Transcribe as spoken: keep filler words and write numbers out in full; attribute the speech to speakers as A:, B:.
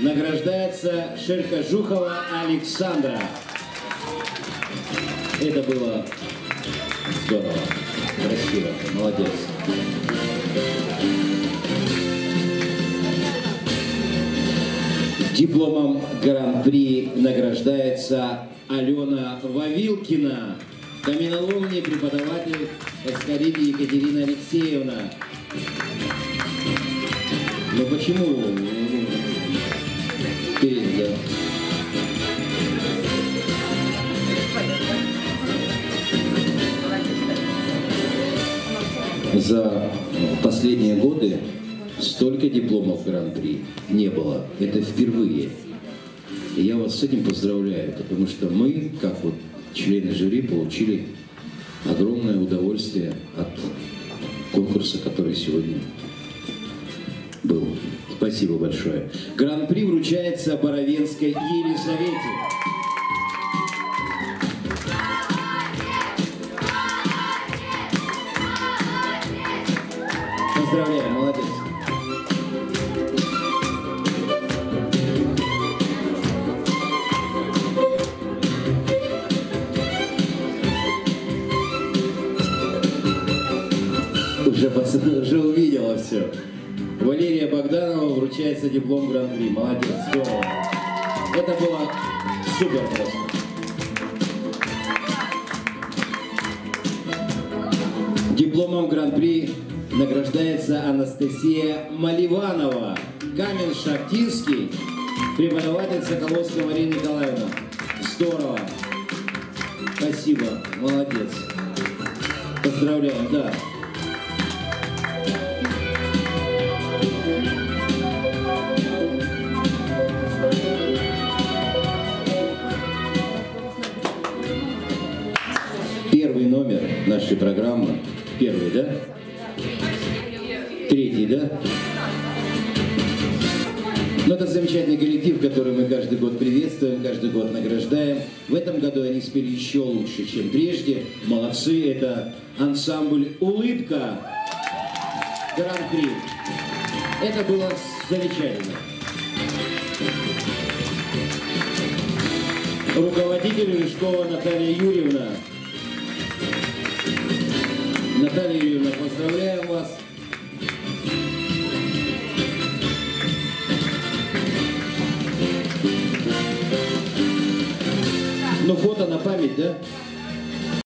A: награждается Шеркожухова Александра. Это было здорово, красиво, молодец. Дипломом Гран-при награждается Алена Вавилкина, каменоломни, преподаватель Эскариди Екатерина Алексеевна. Ну почему? Перед, да. За последние годы столько дипломов Гран-при не было. Это впервые. И я вас с этим поздравляю, потому что мы, как вот члены жюри, получили огромное удовольствие от конкурса, который сегодня был. Спасибо большое. Гран-при вручается Боровенской Елизавете. Поздравляю, молодец. Уже, пацаны, уже увидела все. Валерия Богданова вручается диплом Гран-при. Молодец, здорово. Это было супер просто. Дипломом Гран-при награждается Анастасия Маливанова, Камень-Шахтинский, преподаватель Соколовская Мария Николаевна. Здорово. Спасибо, молодец. Поздравляем, да. Первый номер нашей программы. Первый, да? Третий, да? Но это замечательный коллектив, который мы каждый год приветствуем, каждый год награждаем. В этом году они спели еще лучше, чем прежде. Молодцы, это ансамбль «Улыбка» Гран-при. Это было замечательно. Руководитель Рыжкова Наталья Юрьевна. Наталья Юрьевна, поздравляем вас. Ну, фото на память, да?